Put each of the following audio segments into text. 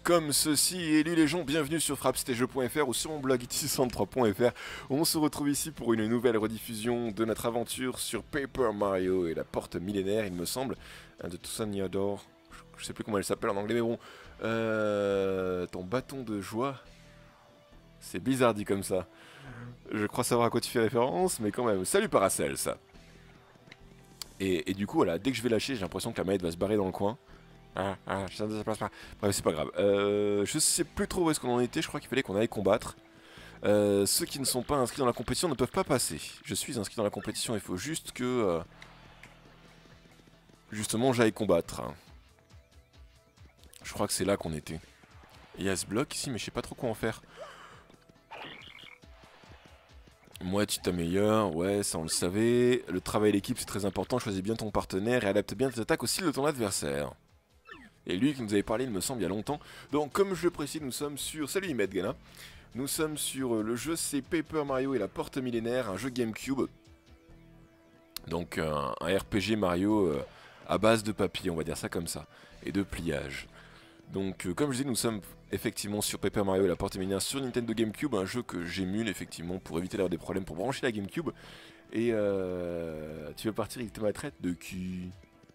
comme ceci. Élu les gens, bienvenue sur frappstejeux.fr ou sur mon blog it63.fr. On se retrouve ici pour une nouvelle rediffusion de notre aventure sur Paper Mario et la porte millénaire, il me semble. De Toussaint-Niador, je sais plus comment elle s'appelle en anglais, mais bon. Ton bâton de joie. C'est bizarre dit comme ça. Je crois savoir à quoi tu fais référence, mais quand même. Salut Paracel, ça. Et du coup, voilà, dès que je vais lâcher, j'ai l'impression que la manette va se barrer dans le coin. Ça passe pas. Bref, c'est pas grave. Je sais plus trop où est-ce qu'on en était, je crois qu'il fallait qu'on aille combattre. Ceux qui ne sont pas inscrits dans la compétition ne peuvent pas passer. Je suis inscrit dans la compétition, il faut juste que... justement, j'aille combattre. Je crois que c'est là qu'on était. Il y a ce bloc ici, mais je sais pas trop quoi en faire. Moi, tu t'améliores, ouais, ça on le savait. Le travail d'équipe, c'est très important. Choisis bien ton partenaire et adapte bien tes attaques au style de ton adversaire. Et lui qui nous avait parlé, il me semble, il y a longtemps. Donc, comme je le précise, nous sommes sur... Salut Imed Gana. Nous sommes sur le jeu, c'est Paper Mario et la porte millénaire, un jeu GameCube. Donc, un RPG Mario à base de papier, on va dire ça comme ça. Et de pliage. Donc, comme je disais, nous sommes effectivement sur Paper Mario et la porte millénaire sur Nintendo GameCube, un jeu que j'émule effectivement pour éviter d'avoir des problèmes pour brancher la GameCube. Et tu veux partir avec ma traite de qui?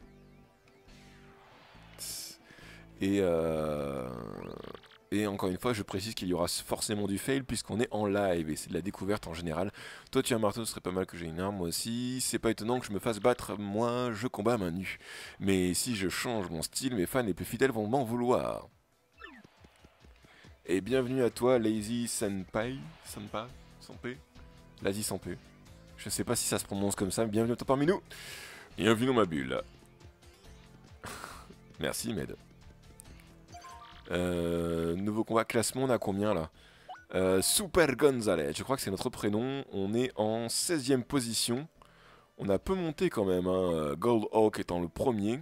Et encore une fois, je précise qu'il y aura forcément du fail puisqu'on est en live et c'est de la découverte en général. Toi tu as un marteau, ce serait pas mal que j'ai une arme, moi aussi. C'est pas étonnant que je me fasse battre, moi je combats à main nue. Mais si je change mon style, mes fans les plus fidèles vont m'en vouloir. Et bienvenue à toi, Lazy Senpai. Senpai. Lazy Senpai. Je sais pas si ça se prononce comme ça, mais bienvenue à toi parmi nous. Bienvenue dans ma bulle. Merci, Med. Nouveau combat, classement, on a combien là? Super Gonzalez, je crois que c'est notre prénom. On est en 16e position. On a peu monté quand même, hein. Gold Hawk étant le premier.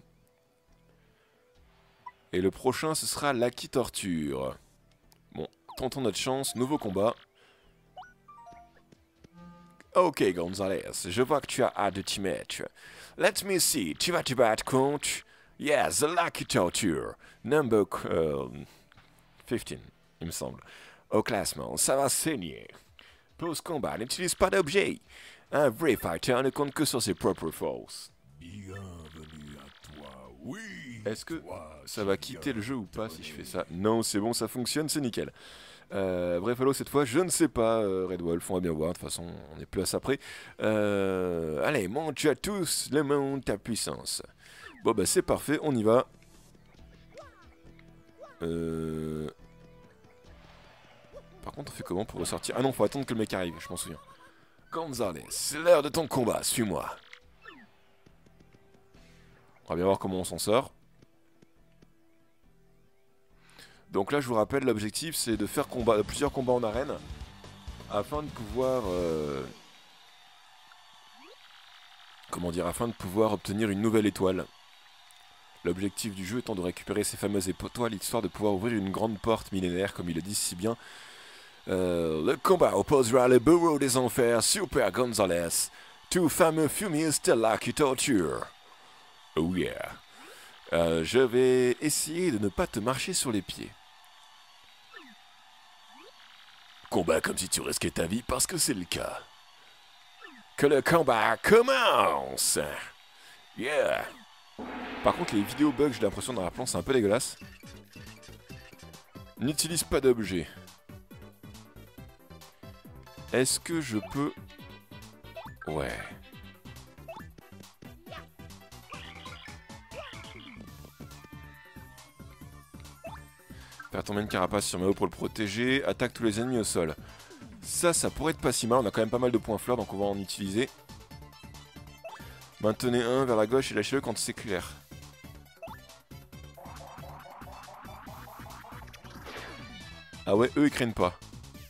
Et le prochain, ce sera Lucky Torture. Bon, tentons notre chance, nouveau combat. Ok Gonzalez, je vois que tu as hâte de t'y mettre. Let me see, tu vas te battre contre... Yes, the Lucky Torture. Number 15, il me semble. Au classement, ça va saigner. Pause combat, n'utilise pas d'objet. Un vrai fighter ne compte que sur ses propres forces. Bienvenue à toi, oui. Est-ce que ça va quitter le jeu ou pas si je fais ça? Non, c'est bon, ça fonctionne, c'est nickel. Bref, allô, cette fois, je ne sais pas, Red Wolf, on va bien voir, de toute façon, on est plus à ça près. Allez, monte à tous le monde, ta puissance. Bon, bah c'est parfait, on y va. Par contre, on fait comment pour ressortir? Ah non, faut attendre que le mec arrive, je m'en souviens. Gonzalez, c'est l'heure de ton combat, suis-moi. On va bien voir comment on s'en sort. Donc là, je vous rappelle, l'objectif, c'est de faire plusieurs combats en arène. Afin de pouvoir... comment dire? Afin de pouvoir obtenir une nouvelle étoile. L'objectif du jeu étant de récupérer ces fameuses étoiles, histoire de pouvoir ouvrir une grande porte millénaire, comme il le dit si bien. Le combat opposera le bourreau des enfers, Super Gonzalez, tout fameux fumiste Lucky Torture. Oh yeah. Je vais essayer de ne pas te marcher sur les pieds. Combat comme si tu risquais ta vie parce que c'est le cas. Que le combat commence. Yeah. Par contre, les vidéos bugs, j'ai l'impression dans la plan, c'est un peu dégueulasse. N'utilise pas d'objet. Est-ce que je peux... Ouais. Faire tomber une carapace sur Mao pour le protéger. Attaque tous les ennemis au sol. Ça pourrait être pas si mal. On a quand même pas mal de points fleurs, donc on va en utiliser. Maintenez un vers la gauche et lâchez-le quand c'est clair. Ah ouais, eux ils craignent pas.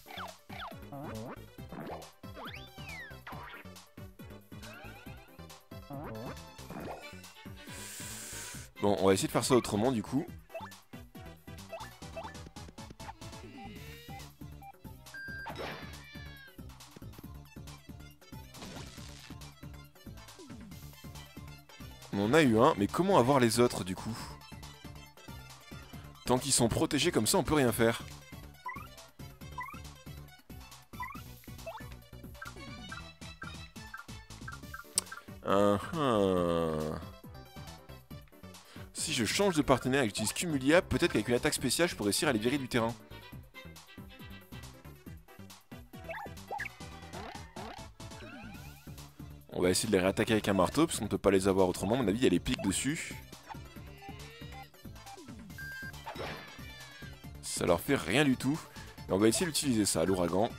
Bon, on va essayer de faire ça autrement du coup. On en a eu un, mais comment avoir les autres du coup? Tant qu'ils sont protégés comme ça, on peut rien faire. Si je change de partenaire et que j'utilise Cumulia, peut-être qu'avec une attaque spéciale, je pourrais réussir à les virer du terrain. On va essayer de les réattaquer avec un marteau, parce qu'on ne peut pas les avoir autrement. À mon avis, il y a les pics dessus. Ça leur fait rien du tout. Et on va essayer d'utiliser ça, l'ouragan.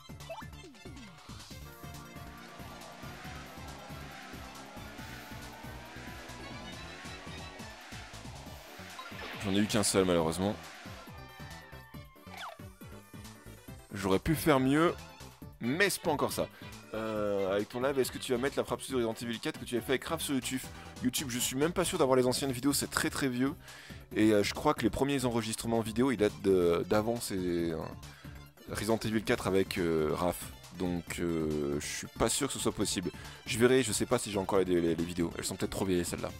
J'en ai eu qu'un seul, malheureusement. J'aurais pu faire mieux, mais c'est pas encore ça. Avec ton live, est-ce que tu vas mettre la frappe sur Resident Evil 4 que tu avais fait avec Raph sur YouTube? YouTube, je suis même pas sûr d'avoir les anciennes vidéos, c'est très très vieux. Et je crois que les premiers enregistrements vidéo, ils datent d'avant Resident Evil 4 avec Raph. Donc je suis pas sûr que ce soit possible. Je verrai, je sais pas si j'ai encore les vidéos. Elles sont peut-être trop vieilles celles-là.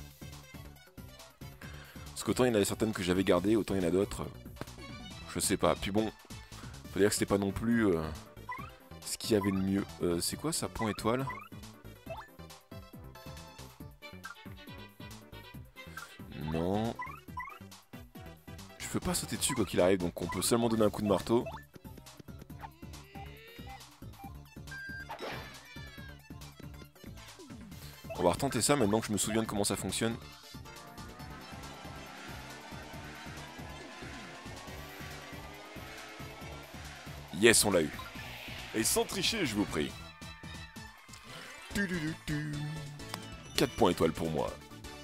Parce qu'autant il y en a certaines que j'avais gardées, autant il y en a d'autres. Je sais pas. Puis bon, faut dire que c'était pas non plus ce qu'il y avait de mieux. C'est quoi ça, point étoile? Non. Je peux pas sauter dessus quoi qu'il arrive, donc on peut seulement donner un coup de marteau. On va retenter ça maintenant que je me souviens de comment ça fonctionne. Yes, on l'a eu. Et sans tricher, je vous prie. 4 points étoiles pour moi.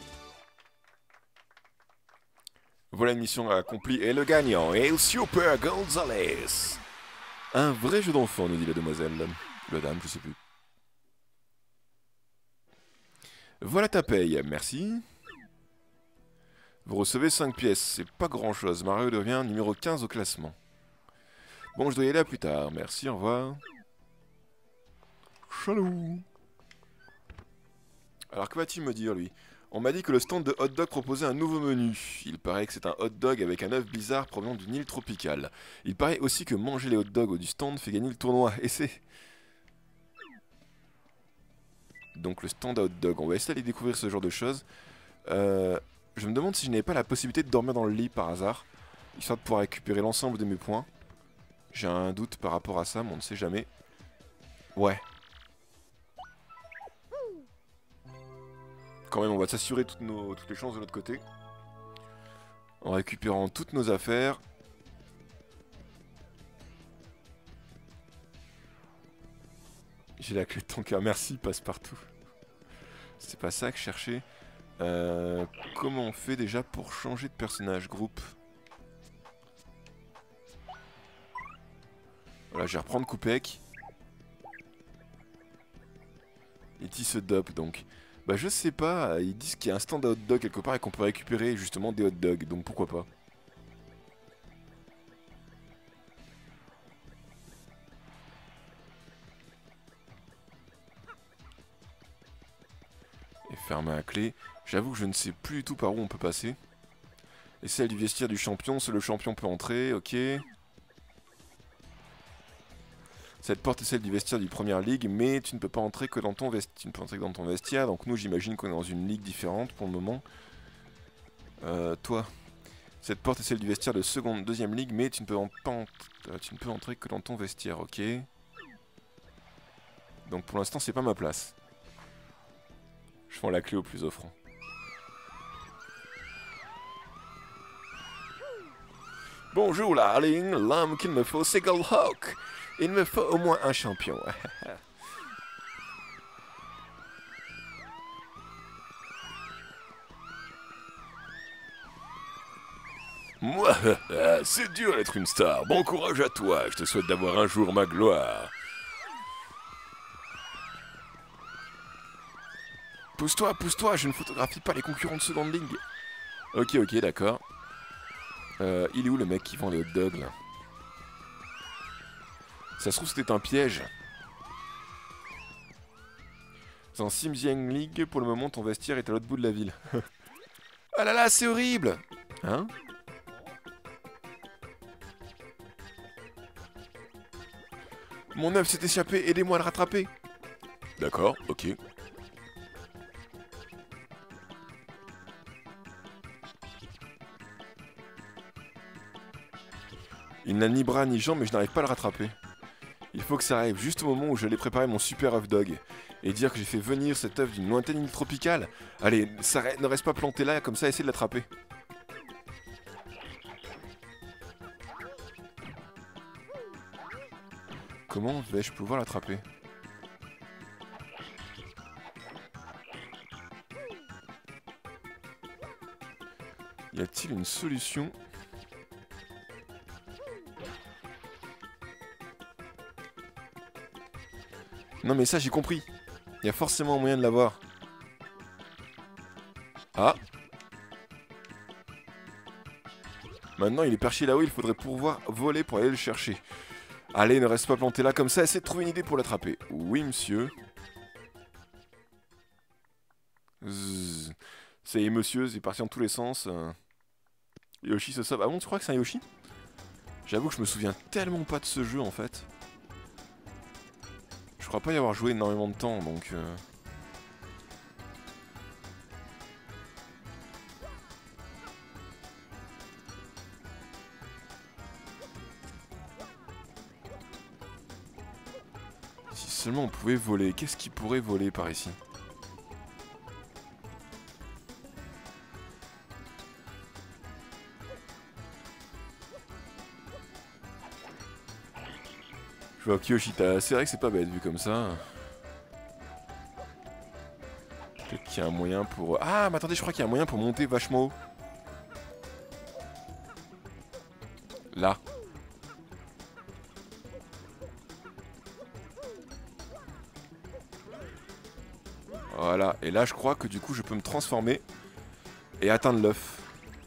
Voilà une mission accomplie. Et le gagnant est Super Gonzalez. Un vrai jeu d'enfant, nous dit la demoiselle. La dame, je sais plus. Voilà ta paye, merci. Vous recevez 5 pièces, c'est pas grand chose. Mario devient numéro 15 au classement. Bon, je dois y aller à plus tard. Merci, au revoir. Chalou. Alors, que va-t-il me dire, lui? On m'a dit que le stand de hot dog proposait un nouveau menu. Il paraît que c'est un hot dog avec un œuf bizarre provenant d'une île tropicale. Il paraît aussi que manger les hot dogs du stand fait gagner le tournoi. Et c'est... Donc le stand à hot dog. On va essayer d'aller découvrir ce genre de choses. Je me demande si je n'avais pas la possibilité de dormir dans le lit par hasard. Histoire de pouvoir récupérer l'ensemble de mes points. J'ai un doute par rapport à ça, mais on ne sait jamais. Ouais. Quand même, on va s'assurer toutes les chances de l'autre côté. En récupérant toutes nos affaires. J'ai la clé de ton cœur. Merci, passe-partout. C'est pas ça que je cherchais. Comment on fait déjà pour changer de personnage groupe? Voilà, je vais reprendre Koupek. Et se dope donc. Bah je sais pas, ils disent qu'il y a un stand à hot dog quelque part et qu'on peut récupérer justement des hot dogs, donc pourquoi pas. Et fermer à clé. J'avoue que je ne sais plus du tout par où on peut passer. Et celle du vestiaire du champion, seul le champion peut entrer, ok. Cette porte est celle du vestiaire du Première Ligue, mais tu ne peux pas entrer que dans ton vestiaire. Tu ne peux entrer que dans ton vestiaire, donc nous j'imagine qu'on est dans une ligue différente pour le moment. Toi, cette porte est celle du vestiaire de deuxième ligue, mais tu ne peux entrer que dans ton vestiaire, ok. Donc pour l'instant c'est pas ma place. Je prends la clé au plus offrant. Bonjour darling, l'homme qu'il me faut c'est Goldhawk. Il me faut au moins un champion. Moi, c'est dur d'être une star. Bon courage à toi. Je te souhaite d'avoir un jour ma gloire. Pousse-toi, je ne photographie pas les concurrents de seconde ligue. Ok, d'accord. Il est où le mec qui vend les hot dogs là? Ça se trouve c'était un piège. C'est en Simziang League, pour le moment ton vestiaire est à l'autre bout de la ville. Ah là là, c'est horrible. Hein? Mon œuf s'est échappé, aidez-moi à le rattraper. D'accord, ok. Il n'a ni bras ni jambes, mais je n'arrive pas à le rattraper. Il faut que ça arrive juste au moment où j'allais préparer mon super œuf dog. Et dire que j'ai fait venir cet œuf d'une lointaine île tropicale. Allez, ne reste pas planté là, comme ça, essaie de l'attraper. Comment vais-je pouvoir l'attraper? Y a-t-il une solution? Non mais ça j'ai compris. Il y a forcément un moyen de l'avoir. Ah. Maintenant il est perché là-haut, il faudrait pouvoir voler pour aller le chercher. Allez, ne reste pas planté là comme ça, essaie de trouver une idée pour l'attraper. Oui monsieur. Zzz. Ça y est monsieur, c'est parti dans tous les sens. Yoshi se sauve. Ah bon, tu crois que c'est un Yoshi? J'avoue que je me souviens tellement pas de ce jeu en fait. Je crois pas y avoir joué énormément de temps donc... Si seulement on pouvait voler, qu'est-ce qui pourrait voler par ici? Je vois Kiyoshita, c'est vrai que c'est pas bête vu comme ça. Peut-être qu'il y a un moyen pour... Ah, mais attendez, je crois qu'il y a un moyen pour monter vachement haut. Là. Voilà, et là je crois que du coup je peux me transformer et atteindre l'œuf.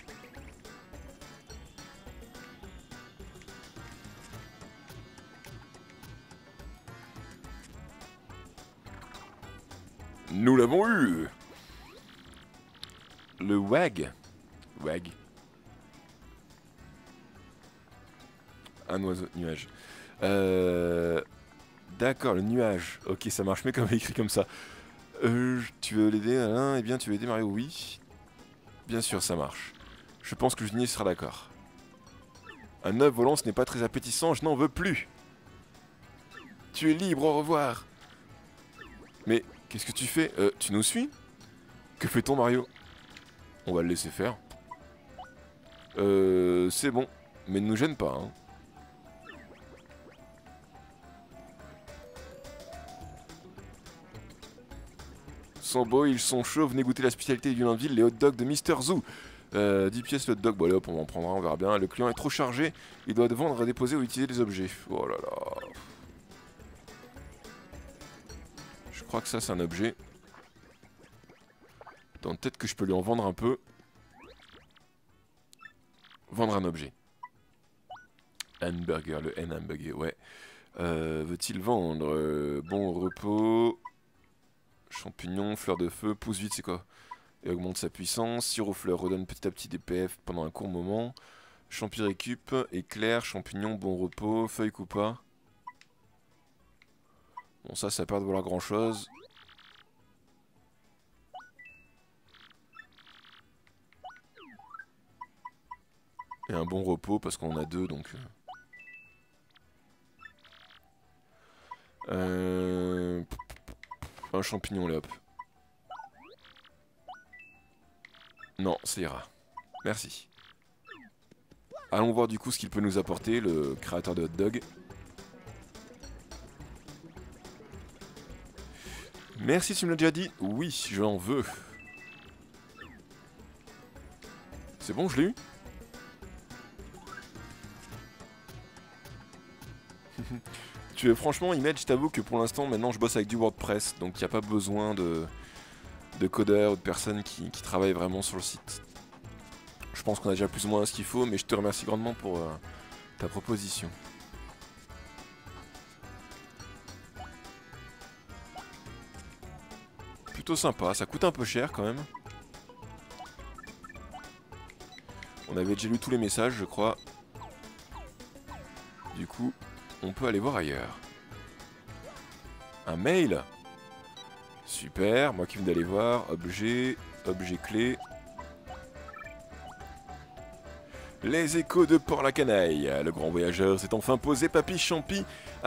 Nous l'avons eu. Le WAG. WAG. Un oiseau de nuage. D'accord, le nuage. Ok, ça marche, mais comme écrit comme ça. Tu veux l'aider, Alain? Eh bien, tu veux aider Mario? Oui. Bien sûr, ça marche. Je pense que Junior sera d'accord. Un œuf volant, ce n'est pas très appétissant, je n'en veux plus. Tu es libre, au revoir. Mais, qu'est-ce que tu fais? Tu nous suis? Que fait-on, Mario? On va le laisser faire. C'est bon. Mais ne nous gêne pas, hein. Sont beaux, ils sont chauds, venez goûter la spécialité du Landville, les hot dogs de Mister Zoo. 10 pièces le hot dog, bon allez hop, on en prendra, on verra bien. Le client est trop chargé, il doit vendre, déposer ou utiliser des objets. Oh là là. Je crois que ça c'est un objet. Attends, peut-être que je peux lui en vendre un peu. Vendre un objet. Hamburger, le N-hamburger, ouais. Veut-il vendre bon repos. Champignons, fleur de feu, pousse vite, c'est quoi? Et augmente sa puissance. Sirop-fleur redonne petit à petit des PF pendant un court moment. Champi récup, éclair, champignon, bon repos, feuille coupa. Bon, ça a pas de valoir grand chose. Et un bon repos parce qu'on en a deux donc. Un champignon là hop. Non, ça ira. Merci. Allons voir du coup ce qu'il peut nous apporter, le créateur de hot dog. Merci, tu me l'as déjà dit. Oui, j'en veux. C'est bon, je l'ai eu. Franchement, Image, je t'avoue que pour l'instant, maintenant, je bosse avec du WordPress, donc il n'y a pas besoin de codeurs ou de personnes qui travaillent vraiment sur le site. Je pense qu'on a déjà plus ou moins ce qu'il faut, mais je te remercie grandement pour ta proposition. Plutôt sympa, ça coûte un peu cher quand même. On avait déjà lu tous les messages, je crois. Du coup, on peut aller voir ailleurs. Un mail. Super, moi qui viens d'aller voir. Objet, objet clé. Les échos de Port-la-Canaille. Le grand voyageur s'est enfin posé. Papy Champi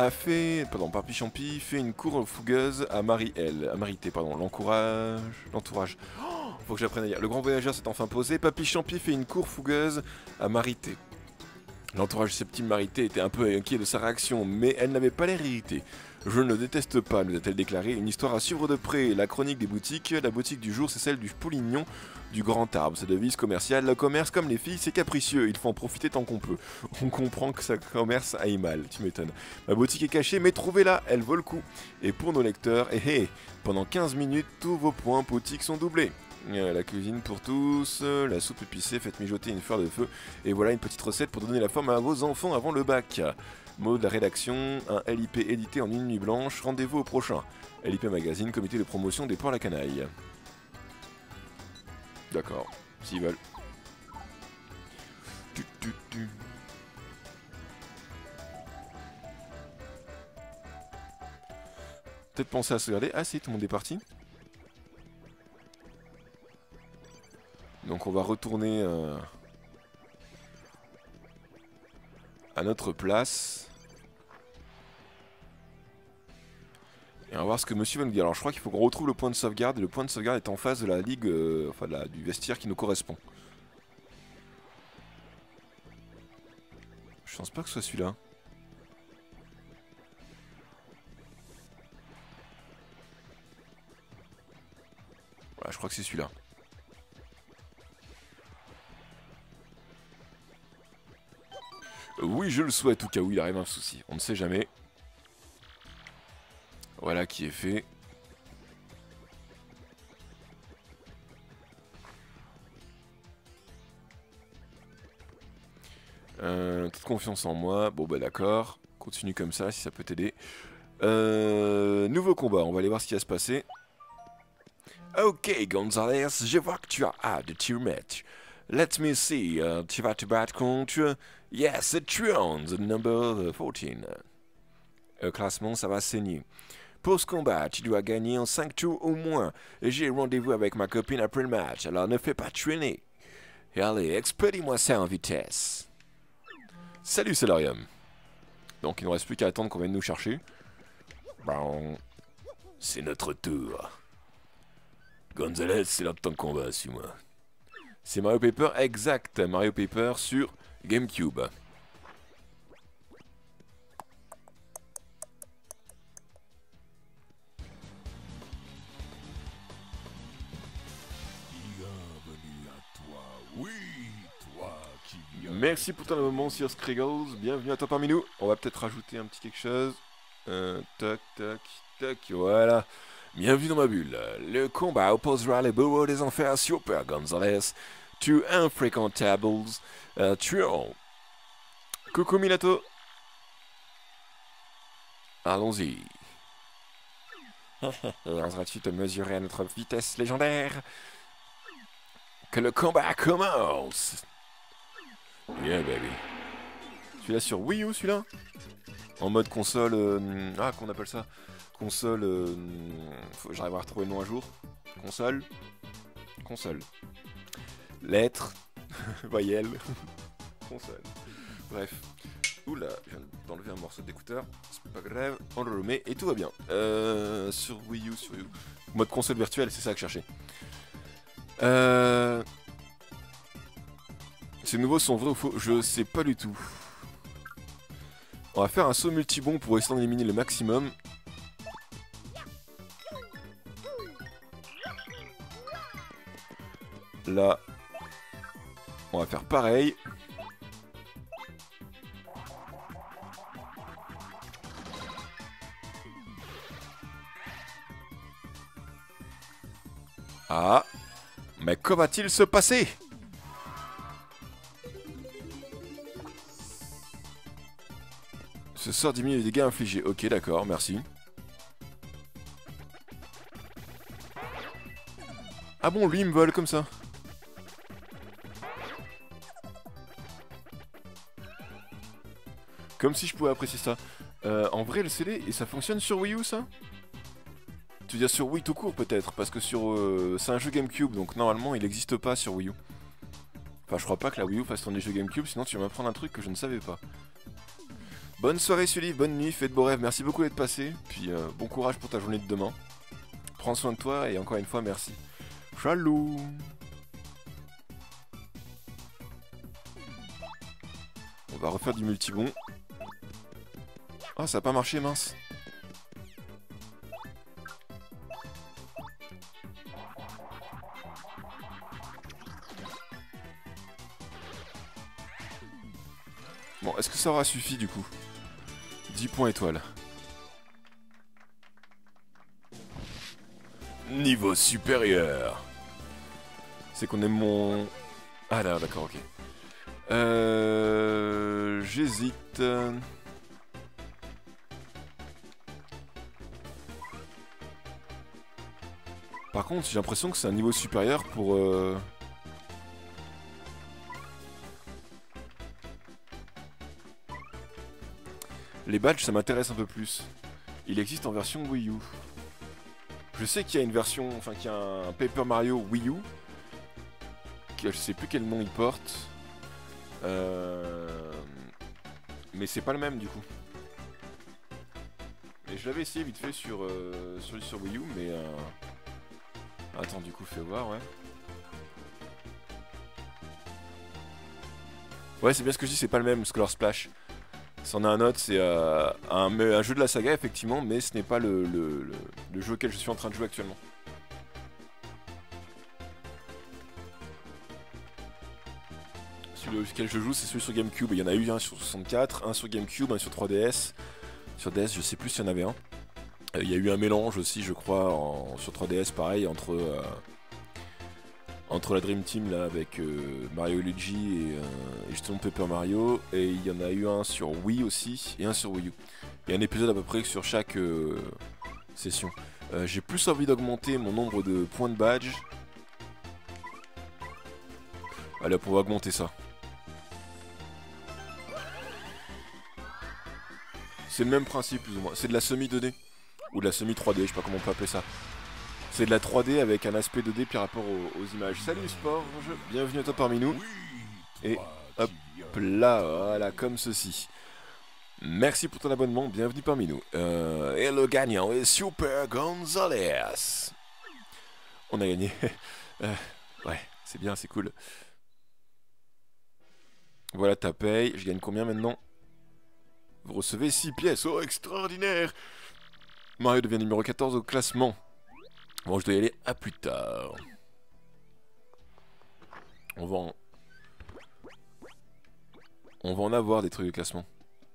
fait une cour fougueuse à Marie-T, pardon, l'entourage. Oh, faut que j'apprenne à lire. Le grand voyageur s'est enfin posé. Papy Champi fait une cour fougueuse à Marie-T. L'entourage septime Marie-T était un peu inquiet de sa réaction, mais elle n'avait pas l'air irritée. Je ne le déteste pas, nous a-t-elle déclaré. Une histoire à suivre de près. La chronique des boutiques. La boutique du jour, c'est celle du Poulignon du Grand Arbre. Sa devise commerciale. Le commerce, comme les filles, c'est capricieux. Il faut en profiter tant qu'on peut. On comprend que ça commerce aille mal. Tu m'étonnes. Ma boutique est cachée, mais trouvez-la. Elle vaut le coup. Et pour nos lecteurs, pendant 15 minutes, tous vos points boutiques sont doublés. La cuisine pour tous, la soupe épicée, faites mijoter une fleur de feu. Et voilà une petite recette pour donner la forme à vos enfants avant le bac. Mot de la rédaction, un LIP édité en une nuit blanche, rendez-vous au prochain. LIP Magazine, comité de promotion des Port-la-Canaille. D'accord, s'ils veulent. Peut-être penser à se regarder. Ah si, tout le monde est parti. Donc on va retourner à notre place. Et on va voir ce que monsieur va nous dire. Alors je crois qu'il faut qu'on retrouve le point de sauvegarde. Et le point de sauvegarde est en face de la ligue, enfin du vestiaire qui nous correspond. Je pense pas que ce soit celui-là. Voilà, je crois que c'est celui-là. Oui, je le souhaite, au cas où il arrive un souci. On ne sait jamais. Voilà qui est fait. Toute confiance en moi. Bon bah d'accord. Continue comme ça si ça peut t'aider. Nouveau combat, on va aller voir ce qui va se passer. Ok Gonzalez, je vois que tu as hâte de te remettre. Let me see, tu vas te battre contre... Yes, Trion, the number 14. Classement, ça va saigner. Pour ce combat, tu dois gagner en 5 tours au moins. J'ai rendez-vous avec ma copine après le match, alors ne fais pas traîner. Et allez, expédie-moi ça en vitesse. Salut Solarium. Donc il ne reste plus qu'à attendre qu'on vienne nous chercher. Bon, c'est notre tour. Gonzalez, c'est l'heure de ton combat, suis-moi. C'est Mario Paper, exact. Mario Paper sur GameCube. Bienvenue à toi, oui, toi qui viens. Merci pour ton moment sur Scriggles. Bienvenue à toi parmi nous. On va peut-être rajouter un petit quelque chose. Tac, tac, tac, voilà. Bienvenue dans ma bulle. Le combat opposera les bourreaux des enfers Super Gonzalez to Unfrequentables Trion. Coucou Minato. Allons-y. Oseras-tu te mesurer à notre vitesse légendaire? Que le combat commence. Yeah baby. Celui-là sur Wii U, celui-là? En mode console... ah, qu'on appelle ça? Console... j'arrive à retrouver le nom un jour. Console. Console. Lettres. Voyelles. Console. Bref. Oula, je viens d'enlever un morceau d'écouteur. C'est pas grave. On le remet et tout va bien. Sur Wii U, sur Wii U. Mode console virtuelle, c'est ça que je cherchais. Ces nouveaux sont vrais ou faux? Je sais pas du tout. On va faire un saut multibond pour essayer d'en éliminer le maximum. Là, on va faire pareil. Ah, mais que va-t-il se passer? Ce sort diminue les dégâts infligés. Ok, d'accord, merci. Ah bon, lui il me vole comme ça. Comme si je pouvais apprécier ça. En vrai, le CD, et ça fonctionne sur Wii U, ça? Tu veux dire sur Wii tout court peut-être, parce que sur c'est un jeu GameCube, donc normalement il n'existe pas sur Wii U. Enfin je crois pas que la Wii U fasse tourner des jeux GameCube, sinon tu vas m'apprendre un truc que je ne savais pas. Bonne soirée Sully, bonne nuit, fais de beaux rêves, merci beaucoup d'être passé, puis bon courage pour ta journée de demain. Prends soin de toi et encore une fois merci. Chalou. On va refaire du multibond. Ah ça a pas marché mince. Bon, est-ce que ça aura suffi du coup? 10 points étoiles. Niveau supérieur. C'est qu'on aime mon... Ah là, d'accord, ok. J'hésite. Par contre, j'ai l'impression que c'est un niveau supérieur pour... Les badges, ça m'intéresse un peu plus. Il existe en version Wii U. Je sais qu'il y a une version, enfin qu'il y a un Paper Mario Wii U. Je sais plus quel nom il porte. Mais c'est pas le même du coup. Et je l'avais essayé vite fait sur Wii U, mais... Attends, du coup, fais voir, ouais. Ouais, c'est bien ce que je dis, c'est pas le même, Scholar Splash. C'en a un autre, c'est un jeu de la saga, effectivement, mais ce n'est pas le jeu auquel je suis en train de jouer actuellement. Celui auquel je joue, c'est celui sur GameCube. Il y en a eu un sur 64, un sur GameCube, un sur 3DS. Sur DS, je sais plus s'il y en avait un. Il y a eu un mélange aussi, je crois, sur 3DS, pareil, entre la Dream Team là avec Mario et Luigi et justement Paper Mario, et il y en a eu un sur Wii aussi et un sur Wii U. Il y a un épisode à peu près sur chaque session. J'ai plus envie d'augmenter mon nombre de points de badge. Allez, on va augmenter ça. C'est le même principe plus ou moins, c'est de la semi 2D ou de la semi 3D, je sais pas comment on peut appeler ça. C'est de la 3D avec un aspect 2D par rapport aux images. Salut Sporge, bienvenue à toi parmi nous. Et hop là, voilà, comme ceci. Merci pour ton abonnement, bienvenue parmi nous. Et le gagnant est Super Gonzalez. On a gagné. Ouais, c'est bien, c'est cool. Voilà ta paye, je gagne combien maintenant? Vous recevez 6 pièces, oh extraordinaire. Mario devient numéro 14 au classement. Bon, je dois y aller à plus tard. On va en avoir des trucs de classement.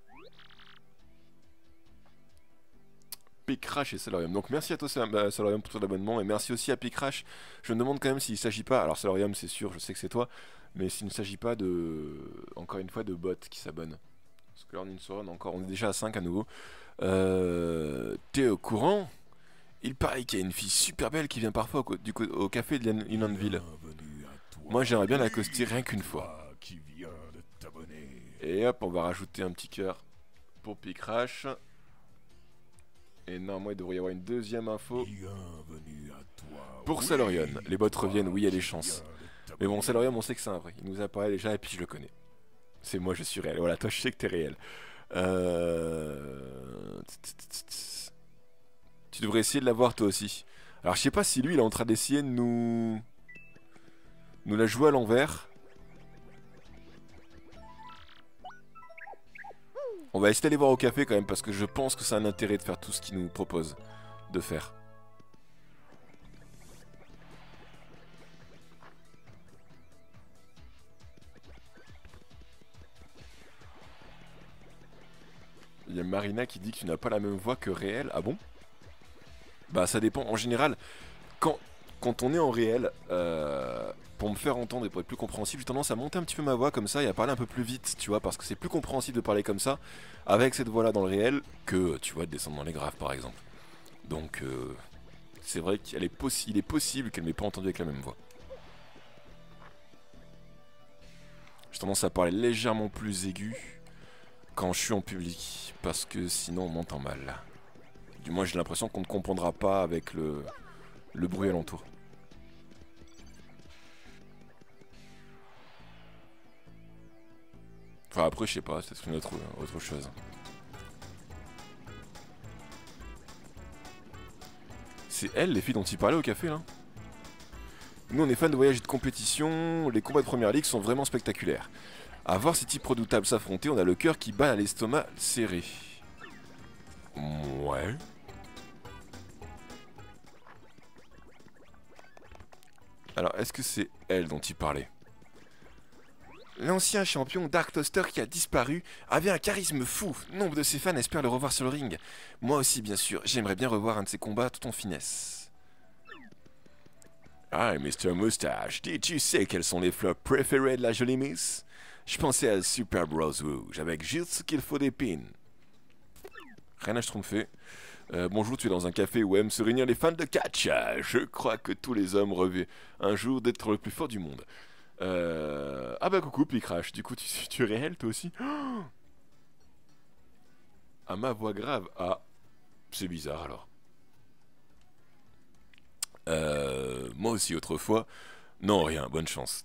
Picrash et Salarium. Donc merci à toi Salarium pour ton abonnement et merci aussi à Picrash. Je me demande quand même s'il ne s'agit pas, alors Salarium c'est sûr, je sais que c'est toi, mais s'il ne s'agit pas de, encore une fois, de bots qui s'abonnent. Parce que là on est déjà à 5 à nouveau. T'es au courant? Il paraît qu'il y a une fille super belle qui vient parfois au café de Inlandville. Moi j'aimerais bien l'accoster rien qu'une fois. Et hop, on va rajouter un petit cœur pour Picrash. Et normalement il devrait y avoir une deuxième info pour Salorion. Les bots reviennent, oui il y a des chances. Mais bon, Salorion on sait que c'est un vrai. Il nous apparaît déjà et puis je le connais. C'est moi, je suis réel. Voilà, toi je sais que t'es réel. Tu devrais essayer de l'avoir toi aussi. Alors je sais pas si lui il est en train d'essayer de nous la jouer à l'envers. On va essayer d'aller voir au café quand même parce que je pense que ça a un intérêt de faire tout ce qu'il nous propose de faire. Il y a Marina qui dit que tu n'as pas la même voix que réel. Ah bon? Bah ça dépend. En général, quand on est en réel, pour me faire entendre et pour être plus compréhensible, j'ai tendance à monter un petit peu ma voix comme ça et à parler un peu plus vite, tu vois, parce que c'est plus compréhensible de parler comme ça avec cette voix-là dans le réel que, tu vois, de descendre dans les graves par exemple. Donc, c'est vrai qu'il est possible qu'elle m'ait pas entendu avec la même voix. J'ai tendance à parler légèrement plus aigu quand je suis en public, parce que sinon on m'entend mal. Du moins j'ai l'impression qu'on ne comprendra pas avec le bruit alentour. Enfin après je sais pas, c'est une autre chose. C'est elle les filles dont il parlait au café là? Nous on est fans de voyages et de compétition, les combats de première ligue sont vraiment spectaculaires. À voir ces types redoutables s'affronter, on a le cœur qui bat à l'estomac serré. Ouais. Alors est-ce que c'est elle dont il parlait? L'ancien champion Dark Toaster qui a disparu avait un charisme fou. Nombre de ses fans espèrent le revoir sur le ring. Moi aussi, bien sûr, j'aimerais bien revoir un de ses combats tout en finesse. Ah, Mr. Moustache, tu sais quels sont les flops préférés de la jolie Miss? Je pensais à Super Bros Rouge, avec juste ce qu'il faut des pins. Rien à schtroumpfer. Bonjour, tu es dans un café où aiment se réunir les fans de catch. Je crois que tous les hommes rêvent un jour d'être le plus fort du monde. Ah bah coucou Picrash, du coup tu es réel toi aussi? Oh, à ma voix grave, ah, c'est bizarre alors. Moi aussi autrefois. Non rien, bonne chance.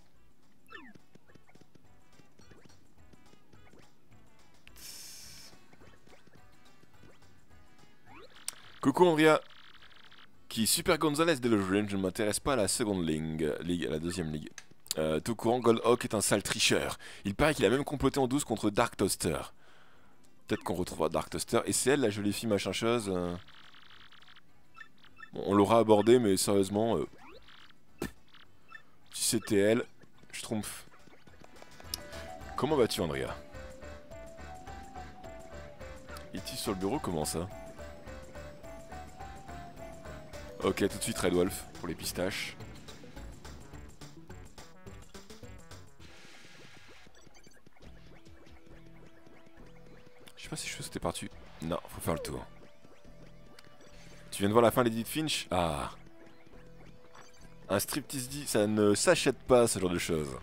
Coucou Andrea. Qui Super Gonzalez Delusion, je ne m'intéresse pas à la seconde ligue, à la deuxième ligue. Tout courant, Goldhawk est un sale tricheur. Il paraît qu'il a même comploté en douce contre Dark Toaster. Peut-être qu'on retrouvera Dark Toaster. Et c'est elle, la jolie fille machin chose. Bon, on l'aura abordé, mais sérieusement, si c'était elle, je trompe. Comment vas-tu, Andrea? E.T. sur le bureau, comment ça? Ok, tout de suite Red Wolf pour les pistaches. Je sais pas si je c'était parti. Non, faut faire le tour. Tu viens de voir la fin d'Edith Finch? Ah. Un striptease dit, ça ne s'achète pas ce genre de choses.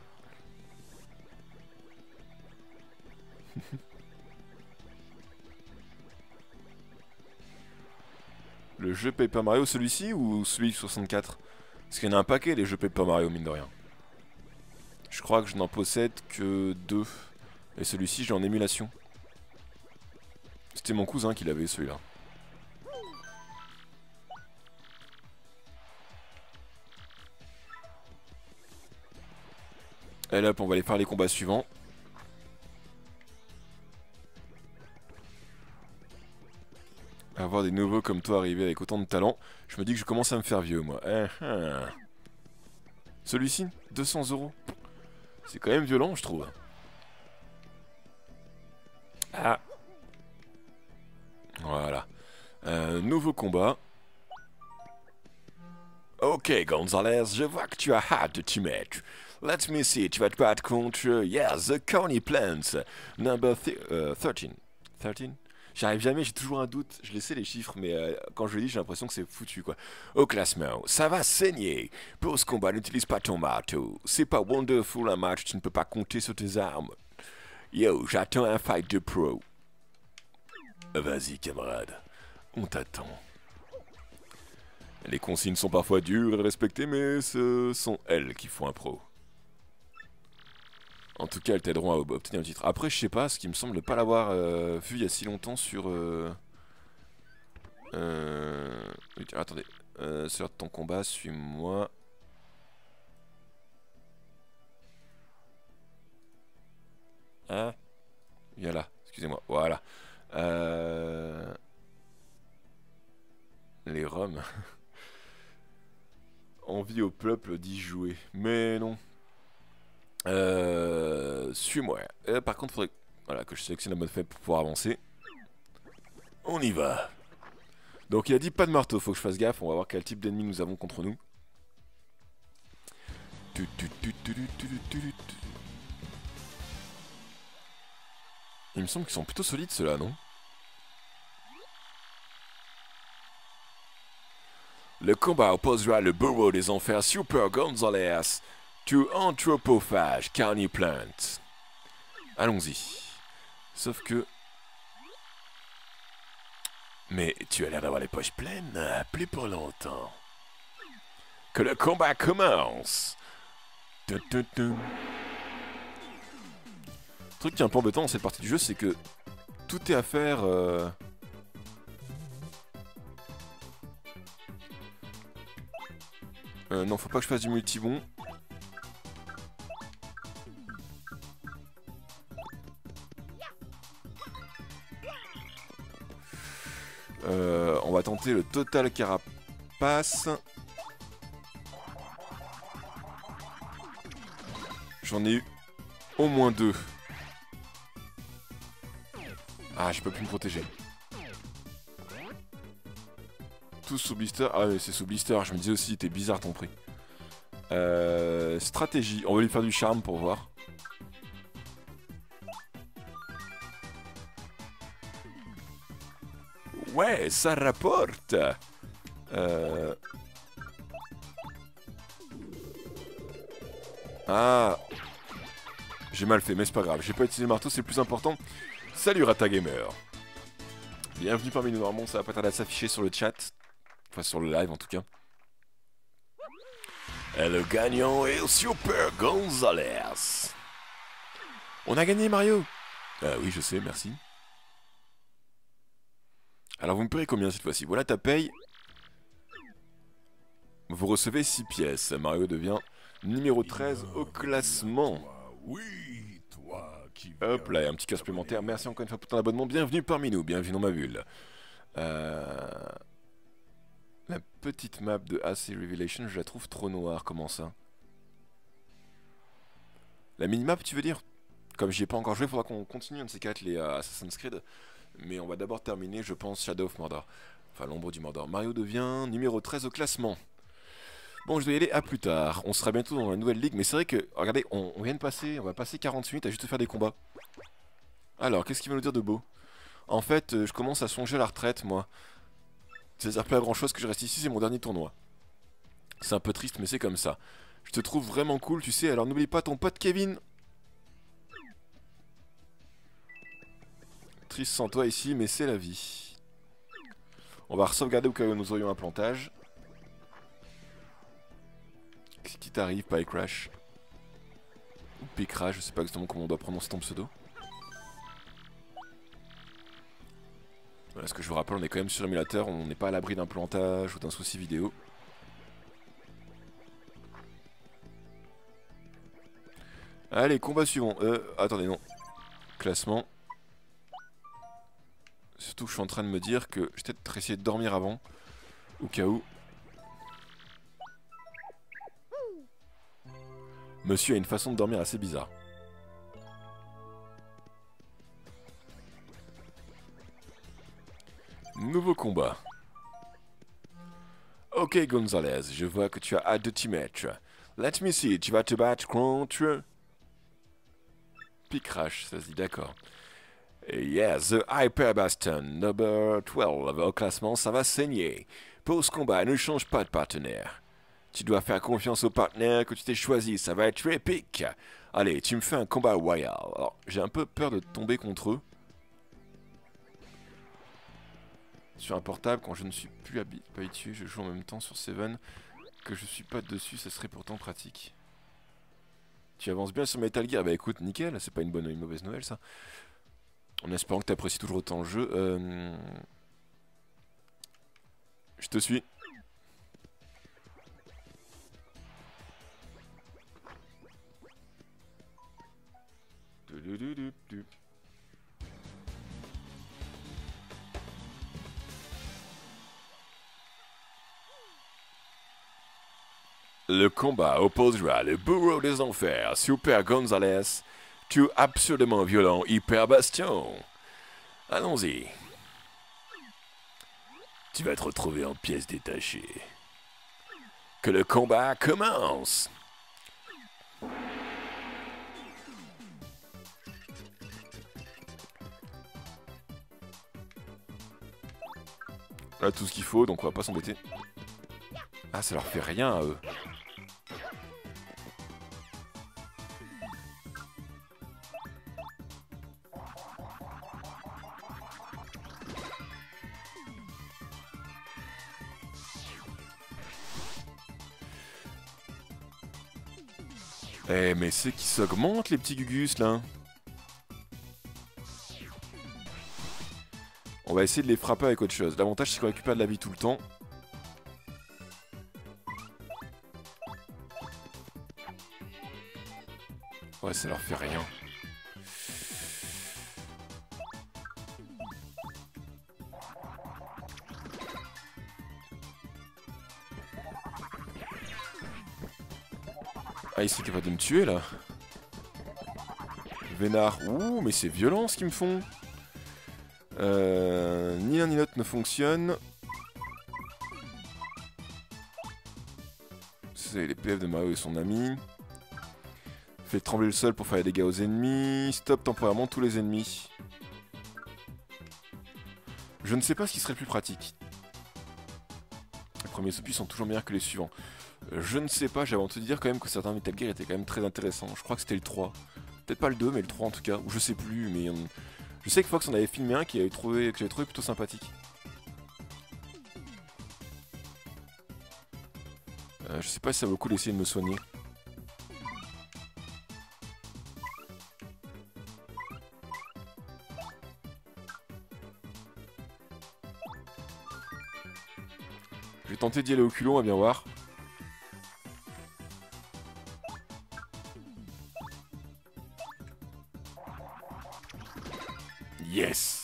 Le jeu Paper Mario, celui-ci ou celui 64? Parce qu'il y en a un paquet les jeux Paper Mario, mine de rien. Je crois que je n'en possède que 2. Et celui-ci, j'ai en émulation. C'était mon cousin qui l'avait, celui-là. Allez hop, on va aller faire les combats suivants. Avoir des nouveaux comme toi arriver avec autant de talent, je me dis que je commence à me faire vieux, moi. Celui-ci, 200 €. C'est quand même violent, je trouve. Ah. Voilà. Nouveau combat. Ok, Gonzalez, je vois que tu as hâte de t'y mettre. Let me see, tu vas te battre contre... Yes, the Coney Plants. Number 13. 13? J'arrive jamais, j'ai toujours un doute. Je laissais les chiffres, mais quand je le dis, j'ai l'impression que c'est foutu, quoi. Au classement, ça va saigner. Pour ce combat, n'utilise pas ton marteau. C'est pas wonderful un match, tu ne peux pas compter sur tes armes. Yo, j'attends un fight de pro. Vas-y, camarade. On t'attend. Les consignes sont parfois dures à respecter, mais ce sont elles qui font un pro. En tout cas, elles t'aideront à obtenir le titre. Après, je sais pas, ce qui me semble pas l'avoir vu il y a si longtemps sur... attendez. Sur ton combat, suis-moi. Hein? Viens là, excusez-moi. Voilà. Les Roms. Envie au peuple d'y jouer. Mais non. Suis-moi. Par contre, faudrait voilà, que je sélectionne la mode faible pour pouvoir avancer. On y va. Donc il a dit pas de marteau, faut que je fasse gaffe. On va voir quel type d'ennemis nous avons contre nous. Il me semble qu'ils sont plutôt solides ceux-là, non? Le combat opposera le bourreau des enfers Super Gonzalez to Anthropophage Carny Plant. Allons-y. Sauf que... Mais tu as l'air d'avoir les poches pleines, plus pour longtemps. Que le combat commence. Dun, dun, dun. Le truc qui est un peu embêtant dans cette partie du jeu, c'est que tout est à faire... non, faut pas que je fasse du multibond. On va tenter le total carapace. J'en ai eu au moins 2. Ah, je peux plus me protéger. Tous sous blister. Ah ouais, c'est sous blister. Je me disais aussi, t'es bizarre ton prix. Stratégie. On va lui faire du charme pour voir. Ouais, ça rapporte. Ah. J'ai mal fait, mais c'est pas grave. J'ai pas utilisé le marteau, c'est le plus important. Salut Rata Gamer. Bienvenue parmi nous. Normalement, ça va pas tarder à s'afficher sur le chat. Enfin, sur le live en tout cas. Et le gagnant est Super Gonzalez. On a gagné Mario. Oui, je sais, merci. Alors vous me payez combien cette fois-ci? Voilà ta paye. Vous recevez 6 pièces. Mario devient numéro 13 au classement. Oui, toi qui Hop là, un petit cas supplémentaire. Merci encore une fois pour ton abonnement. Bienvenue parmi nous, bienvenue dans ma bulle. La petite map de AC Revelation, je la trouve trop noire. Comment ça? La minimap, tu veux dire? Comme j'y ai pas encore joué, il faudra qu'on continue un de ces 4 les Assassin's Creed. Mais on va d'abord terminer, je pense, Shadow of Mordor. Enfin, l'ombre du Mordor. Mario devient numéro 13 au classement. Bon, je dois y aller à plus tard. On sera bientôt dans la nouvelle ligue. Mais c'est vrai que, regardez, on vient de passer, on va passer 40 minutes à juste faire des combats. Alors, qu'est-ce qu'il va nous dire de beau? En fait, je commence à songer à la retraite, moi. Ça sert pas à grand chose que je reste ici, c'est mon dernier tournoi. C'est un peu triste, mais c'est comme ça. Je te trouve vraiment cool, tu sais, alors n'oublie pas ton pote Kevin. Triste sans toi ici, mais c'est la vie. On va sauvegarder au cas où nous aurions un plantage. Qu'est-ce qui t'arrive, Pie Crash? Ou Picrash, je sais pas exactement comment on doit prononcer ton pseudo. Voilà, ce que je vous rappelle, on est quand même sur l'émulateur, on n'est pas à l'abri d'un plantage ou d'un souci vidéo. Allez, combat suivant. Attendez, non. Classement. Surtout que je suis en train de me dire que je vais peut-être essayer de dormir avant. Au cas où. Monsieur a une façon de dormir assez bizarre. Nouveau combat. Ok Gonzalez, je vois que tu as hâte de t'y mettre. Let me see, tu vas te battre contre... Picrash, ça se dit d'accord. Yes, the Hyper Bastion, number 12 au classement, ça va saigner. Pour ce combat, ne change pas de partenaire. Tu dois faire confiance au partenaire que tu t'es choisi, ça va être épique. Allez, tu me fais un combat royal. Alors, j'ai un peu peur de tomber contre eux. Sur un portable, quand je ne suis plus habitué, je joue en même temps sur Seven. Que je suis pas dessus, ça serait pourtant pratique. Tu avances bien sur Metal Gear. Bah écoute, nickel, c'est pas une bonne ou une mauvaise nouvelle ça. En espérant que tu apprécies toujours autant le jeu. Je te suis. Le combat opposera le bourreau des enfers, Super Gonzalez, tu absolument violent Hyper Bastion. Allons-y. Tu vas te retrouver en pièces détachées. Que le combat commence. On a tout ce qu'il faut, donc on va pas s'embêter. Ah, ça leur fait rien à eux. Eh, mais c'est qu'ils s'augmentent, les petits Gugus, là. On va essayer de les frapper avec autre chose. L'avantage, c'est qu'on récupère de la vie tout le temps. Ouais, ça leur fait rien. Ah, ils sont capables de me tuer, là. Vénard. Ouh, mais c'est violent, ce qu'ils me font. Ni l'un ni l'autre ne fonctionne. C'est les PF de Mario et son ami. Fait trembler le sol pour faire des dégâts aux ennemis. Stop temporairement tous les ennemis. Je ne sais pas ce qui serait le plus pratique. Les premiers opus sont toujours meilleurs que les suivants. Je ne sais pas, j'avais envie de te dire quand même que certains Metal Gear étaient quand même très intéressants. Je crois que c'était le 3. Peut-être pas le 2, mais le 3 en tout cas. Ou je sais plus, mais... Je sais que Fox en avait filmé un que j'avais trouvé plutôt sympathique. Je sais pas si ça vaut le coup d'essayer de me soigner. Je vais tenter d'y aller au culot, on va bien voir. Yes!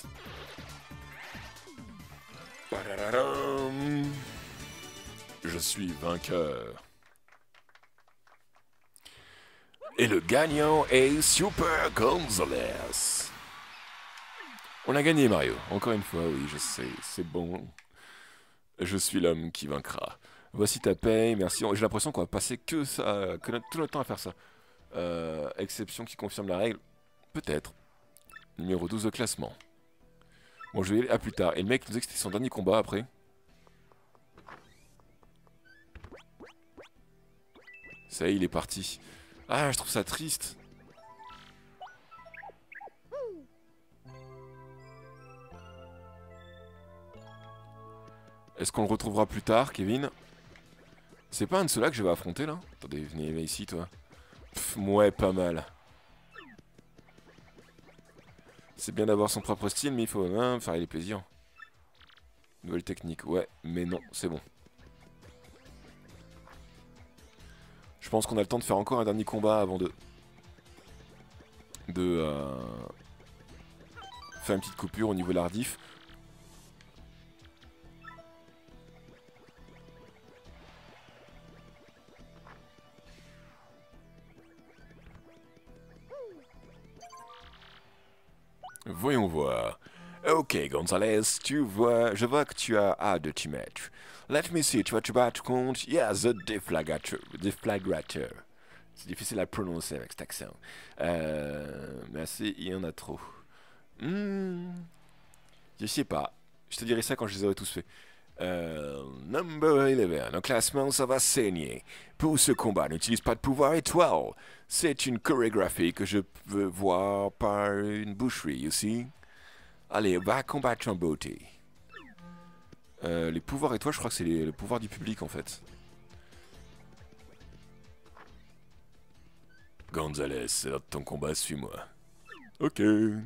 Je suis vainqueur. Et le gagnant est Super Gonzalez. On a gagné, Mario. Encore une fois, oui, je sais, c'est bon. Je suis l'homme qui vaincra. Voici ta paye, merci. J'ai l'impression qu'on va passer que ça, tout notre temps à faire ça. Exception qui confirme la règle. Peut-être. Numéro 12 au classement. Bon, je vais y aller à plus tard. Et le mec nous disait que c'était son dernier combat après. Ça y est, il est parti. Ah, je trouve ça triste. Est-ce qu'on le retrouvera plus tard, Kevin? C'est pas un de ceux-là que je vais affronter, là? Attendez, venez ici, toi. Pff, ouais, pas mal. C'est bien d'avoir son propre style, mais il faut même faire les plaisirs. Nouvelle technique, ouais, mais non, c'est bon. Je pense qu'on a le temps de faire encore un dernier combat avant de faire une petite coupure au niveau de la rediff. Voyons voir. Ok, Gonzalez, je vois que tu as hâte de t'y mettre. Let me see, tu vas te battre contre... Yeah, the Deflagrator. C'est difficile à prononcer avec cet accent. Mais assez, il y en a trop. Je sais pas. Je te dirai ça quand je les aurai tous faits. Number 11. Au classement, ça va saigner. Pour ce combat, n'utilise pas de pouvoir étoile. C'est une chorégraphie que je veux voir par une boucherie aussi. Allez, va combattre en beauté. Les pouvoirs étoiles, je crois que c'est le pouvoir du public en fait. Gonzalez, c'est l'heure de ton combat, suis-moi. Ok.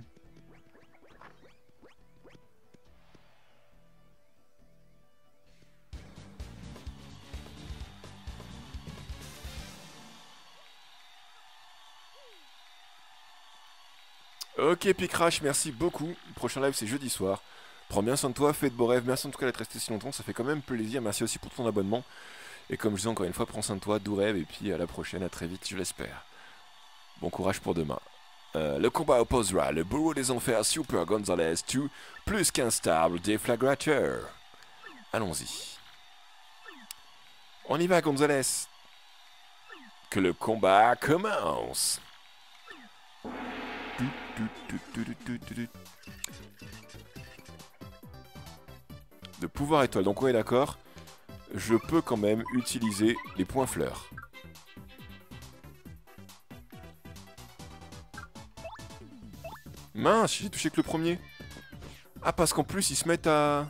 Ok, Picrash, merci beaucoup. Le prochain live, c'est jeudi soir. Prends bien soin de toi, fais de beaux rêves. Merci en tout cas d'être resté si longtemps, ça fait quand même plaisir. Merci aussi pour ton abonnement. Et comme je disais encore une fois, prends soin de toi, doux rêves. Et puis à la prochaine, à très vite, je l'espère. Bon courage pour demain. Le combat opposera le bourreau des enfers Super Gonzalez 2 plus qu'instable Deflagrator. Allons-y. On y va, Gonzalez. Que le combat commence. De pouvoir étoile, donc ouais d'accord. Je peux quand même utiliser les points fleurs. Mince, j'ai touché que le premier. Ah, parce qu'en plus ils se mettent à...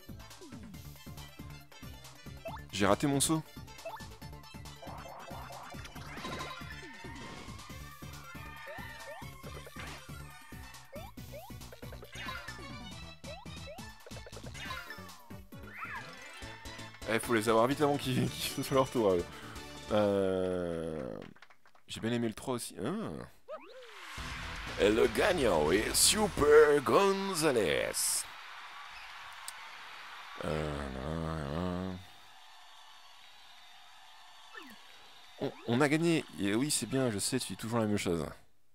J'ai raté mon saut. Il faut les avoir vite avant qu'ils soient leur tour. J'ai bien aimé le 3 aussi. Ah. Et le gagnant est Super Gonzalez. On a gagné. Et oui, c'est bien, je sais, tu dis toujours la même chose.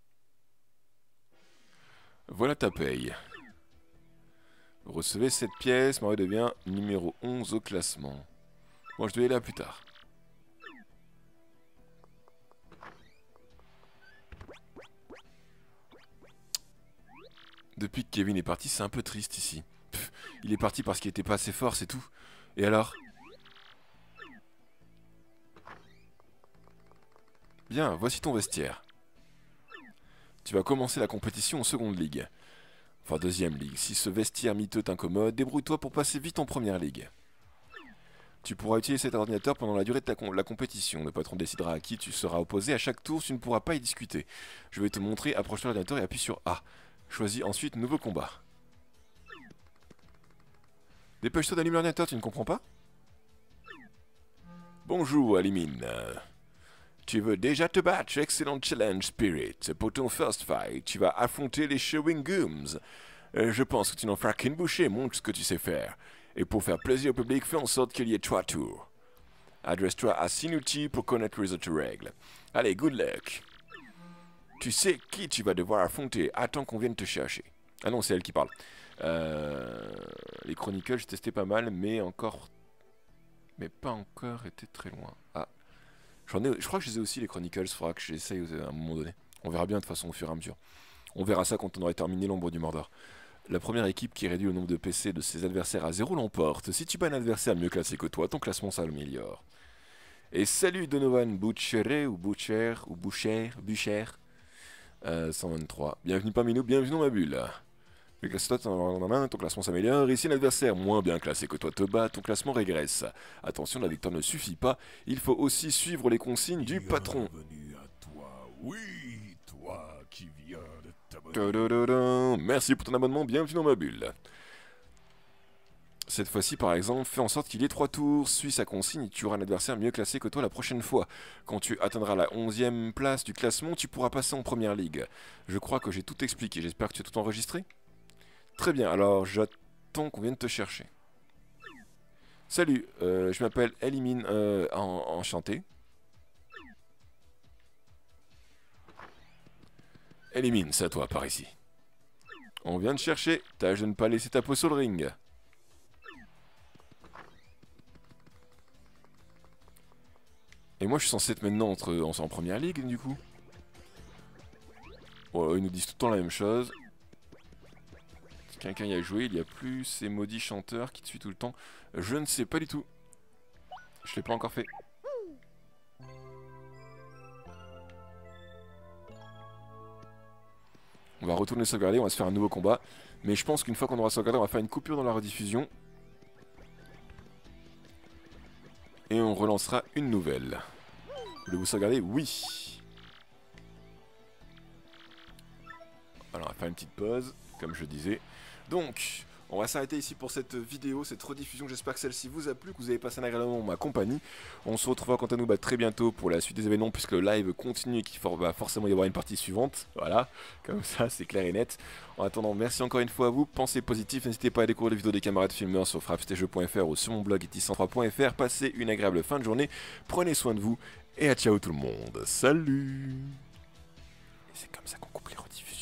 Voilà ta paye. Vous recevez cette pièce, Mario devient numéro 11 au classement. Moi, je dois y aller là plus tard. Depuis que Kevin est parti, c'est un peu triste ici. Pff, il est parti parce qu'il était pas assez fort, c'est tout. Et alors? Bien, voici ton vestiaire. Tu vas commencer la compétition en seconde ligue. Enfin, deuxième ligue. Si ce vestiaire miteux t'incommode, débrouille-toi pour passer vite en première ligue. Tu pourras utiliser cet ordinateur pendant la durée de la compétition. Le patron décidera à qui tu seras opposé. À chaque tour, tu ne pourras pas y discuter. Je vais te montrer, approche-toi de l'ordinateur et appuie sur A. Choisis ensuite nouveau combat. Dépêche-toi d'allumer l'ordinateur, tu ne comprends pas? Bonjour, Alimine. Tu veux déjà te battre, excellent challenge, Spirit. Pour ton first fight, tu vas affronter les Chewing Gums. Je pense que tu n'en feras qu'une bouchée, montre ce que tu sais faire. Et pour faire plaisir au public, fais en sorte qu'il y ait 3 tours. Adresse-toi à Sinuti pour connaître les autres règles. Allez, good luck. Tu sais qui tu vas devoir affronter. Attends qu'on vienne te chercher. Ah non, c'est elle qui parle. Les Chronicles, j'ai testé pas mal, mais pas encore été très loin. Ah. Je crois que je les ai aussi, les Chronicles. Faudra que j'essaye à un moment donné. On verra bien de toute façon au fur et à mesure. On verra ça quand on aurait terminé l'ombre du Mordor. La première équipe qui réduit le nombre de PC de ses adversaires à 0 l'emporte. Si tu bats un adversaire mieux classé que toi, ton classement s'améliore. Et salut Donovan Butcher ou Butcher ou Boucher, 123. Bienvenue parmi nous, bienvenue dans ma bulle. Le classement, ton classement s'améliore. Ici l'adversaire moins bien classé que toi te bat, ton classement régresse. Attention, la victoire ne suffit pas. Il faut aussi suivre les consignes du patron. Bienvenue à toi. Oui, toi qui viens de t'abonner. Merci pour ton abonnement, bienvenue dans ma bulle. Cette fois-ci, par exemple, fais en sorte qu'il y ait 3 tours, suis sa consigne et tu auras un adversaire mieux classé que toi la prochaine fois. Quand tu atteindras la 11e place du classement, tu pourras passer en première ligue. Je crois que j'ai tout expliqué, j'espère que tu as tout enregistré. Très bien, alors j'attends qu'on vienne te chercher. Salut, je m'appelle Elimine, enchanté. Elimine, c'est à toi, par ici. On vient te chercher, tâche de ne pas laisser ta peau sur le ring. Et moi je suis censé être maintenant en première ligue du coup. Bon, ils nous disent tout le temps la même chose. Si quelqu'un y a joué, il n'y a plus ces maudits chanteurs qui te suivent tout le temps. Je ne sais pas du tout. Je l'ai pas encore fait. On va retourner sauvegarder, on va se faire un nouveau combat. Mais je pense qu'une fois qu'on aura sauvegardé, on va faire une coupure dans la rediffusion. Et on relancera une nouvelle. Voulez-vous sauvegarder? Oui. Alors, on va faire une petite pause, comme je disais. Donc, on va s'arrêter ici pour cette vidéo, cette rediffusion. J'espère que celle-ci vous a plu, que vous avez passé un agréable moment en ma compagnie. On se retrouvera quant à nous très bientôt pour la suite des événements, puisque le live continue et qu'il va forcément y avoir une partie suivante. Voilà, comme ça, c'est clair et net. En attendant, merci encore une fois à vous. Pensez positif, n'hésitez pas à découvrir les vidéos des camarades filmeurs sur frappstejeux.fr ou sur mon blog iti103.fr. Passez une agréable fin de journée, prenez soin de vous et à ciao tout le monde. Salut! Et c'est comme ça qu'on coupe les rediffusions.